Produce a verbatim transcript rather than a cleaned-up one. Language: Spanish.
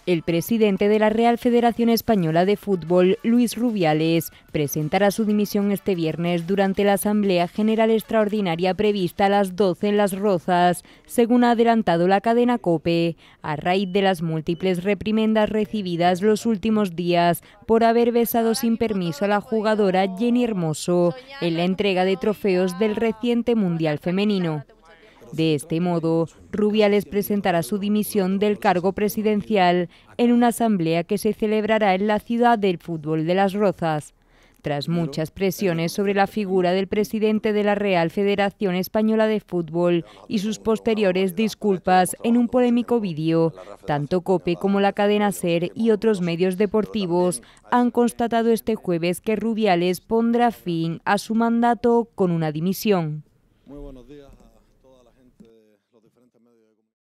El presidente de la Real Federación Española de Fútbol, Luis Rubiales, presentará su dimisión este viernes durante la Asamblea General Extraordinaria prevista a las doce en Las Rozas, según ha adelantado la cadena COPE, a raíz de las múltiples reprimendas recibidas los últimos días por haber besado sin permiso a la jugadora Jenny Hermoso en la entrega de trofeos del reciente Mundial Femenino. De este modo, Rubiales presentará su dimisión del cargo presidencial en una asamblea que se celebrará en la ciudad del fútbol de Las Rozas. Tras muchas presiones sobre la figura del presidente de la Real Federación Española de Fútbol y sus posteriores disculpas en un polémico vídeo, tanto COPE como la cadena SER y otros medios deportivos han constatado este jueves que Rubiales pondrá fin a su mandato con una dimisión. Muy buenos días.